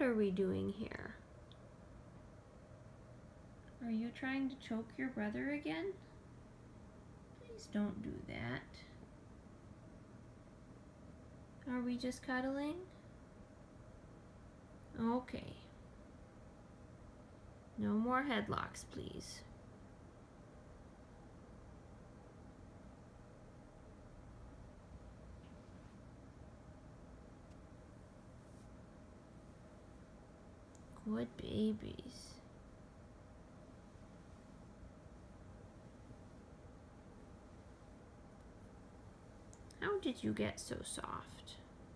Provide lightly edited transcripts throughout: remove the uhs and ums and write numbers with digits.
What are we doing here? Are you trying to choke your brother again? Please don't do that. Are we just cuddling? Okay. No more headlocks, please. Good babies. How did you get so soft?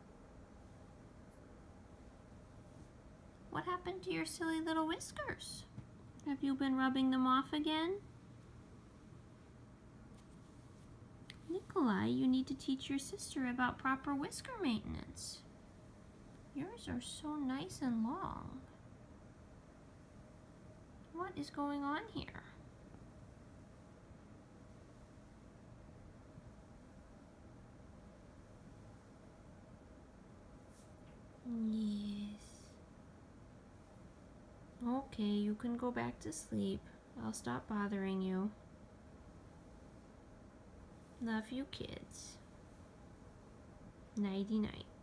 What happened to your silly little whiskers? Have you been rubbing them off again? Nikolai, you need to teach your sister about proper whisker maintenance. Yours are so nice and long. What is going on here? Yes. Okay, you can go back to sleep. I'll stop bothering you. Love you, kids. Nighty night.